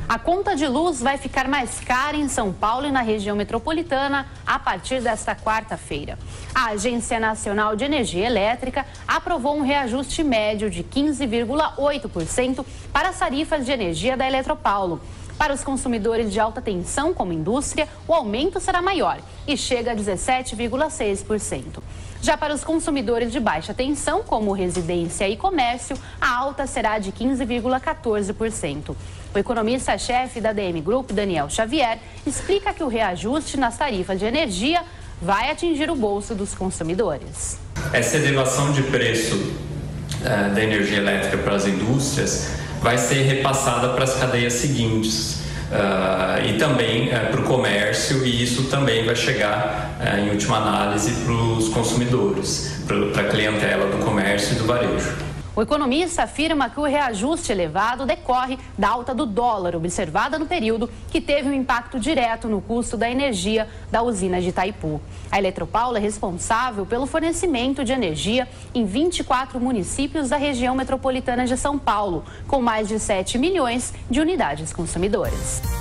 A conta de luz vai ficar mais cara em São Paulo e na região metropolitana a partir desta quarta-feira. A Agência Nacional de Energia Elétrica aprovou um reajuste médio de 15,8% para as tarifas de energia da Eletropaulo. Para os consumidores de alta tensão, como indústria, o aumento será maior e chega a 17,6%. Já para os consumidores de baixa tensão, como residência e comércio, a alta será de 15,14%. O economista-chefe da DM Group, Daniel Xavier, explica que o reajuste nas tarifas de energia vai atingir o bolso dos consumidores. Essa elevação de preço da energia elétrica para as indústrias vai ser repassada para as cadeias seguintes e também para o comércio, e isso também vai chegar, em última análise, para os consumidores, para a clientela do comércio e do varejo. O economista afirma que o reajuste elevado decorre da alta do dólar observada no período, que teve um impacto direto no custo da energia da usina de Itaipu. A Eletropaulo é responsável pelo fornecimento de energia em 24 municípios da região metropolitana de São Paulo, com mais de 7 milhões de unidades consumidoras.